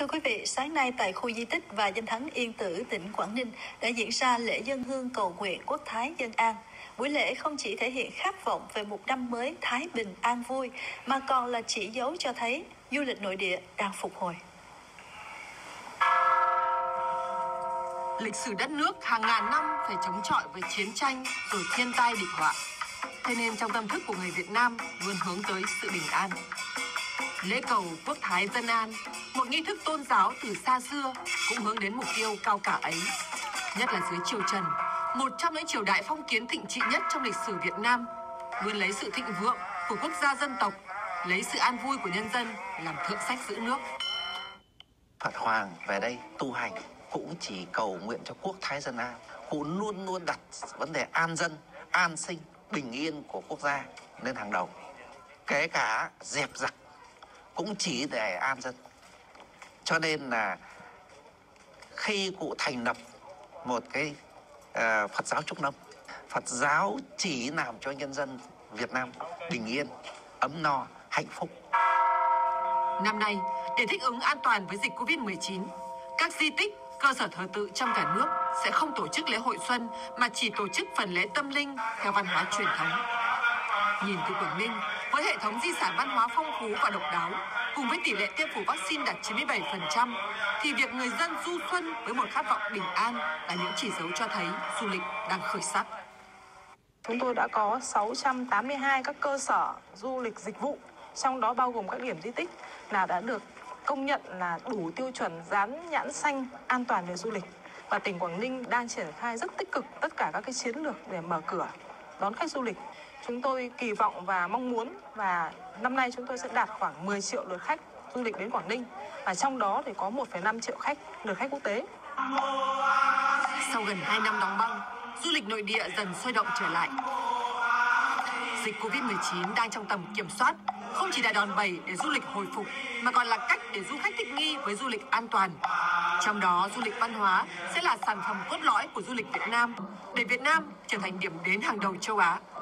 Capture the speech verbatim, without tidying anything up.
Thưa quý vị, sáng nay tại khu di tích và danh thắng Yên Tử, tỉnh Quảng Ninh đã diễn ra lễ dâng hương cầu nguyện quốc thái dân an. Buổi lễ không chỉ thể hiện khát vọng về một năm mới thái bình an vui, mà còn là chỉ dấu cho thấy du lịch nội địa đang phục hồi. Lịch sử đất nước hàng ngàn năm phải chống chọi với chiến tranh rồi thiên tai địch họa. Thế nên trong tâm thức của người Việt Nam luôn hướng tới sự bình an. Lễ cầu quốc thái dân an, một nghi thức tôn giáo từ xa xưa cũng hướng đến mục tiêu cao cả ấy. Nhất là dưới triều Trần, một trong những triều đại phong kiến thịnh trị nhất trong lịch sử Việt Nam, luôn lấy sự thịnh vượng của quốc gia dân tộc, lấy sự an vui của nhân dân làm thượng sách giữ nước. Phật Hoàng về đây tu hành cũng chỉ cầu nguyện cho quốc thái dân an, cũng luôn luôn đặt vấn đề an dân, an sinh, bình yên của quốc gia lên hàng đầu. Kể cả dẹp giặc cũng chỉ để an dân. Cho nên là khi cụ thành lập một cái uh, Phật giáo Trúc Lâm, Phật giáo chỉ làm cho nhân dân Việt Nam bình yên, ấm no, hạnh phúc. Năm nay, để thích ứng an toàn với dịch Covid mười chín, các di tích, cơ sở thờ tự trong cả nước sẽ không tổ chức lễ hội xuân mà chỉ tổ chức phần lễ tâm linh theo văn hóa truyền thống. Nhìn từ Quảng Ninh, với hệ thống di sản văn hóa phong phú và độc đáo, cùng với tỷ lệ tiêm phủ vaccine đạt chín mươi bảy phần trăm, thì việc người dân du xuân với một khát vọng bình an là những chỉ dấu cho thấy du lịch đang khởi sắc. Chúng tôi đã có sáu trăm tám mươi hai các cơ sở du lịch dịch vụ, trong đó bao gồm các điểm di tích là đã được công nhận là đủ tiêu chuẩn dán nhãn xanh an toàn về du lịch. Và tỉnh Quảng Ninh đang triển khai rất tích cực tất cả các cái chiến lược để mở cửa đón khách du lịch. Chúng tôi kỳ vọng và mong muốn và năm nay chúng tôi sẽ đạt khoảng mười triệu lượt khách du lịch đến Quảng Ninh, và trong đó thì có một phẩy năm triệu khách lượt khách quốc tế. Sau gần hai năm đóng băng, du lịch nội địa dần sôi động trở lại. Dịch Covid mười chín đang trong tầm kiểm soát, không chỉ là đòn bẩy để du lịch hồi phục, mà còn là cách để du khách thích nghi với du lịch an toàn. Trong đó, du lịch văn hóa sẽ là sản phẩm cốt lõi của du lịch Việt Nam, để Việt Nam trở thành điểm đến hàng đầu châu Á.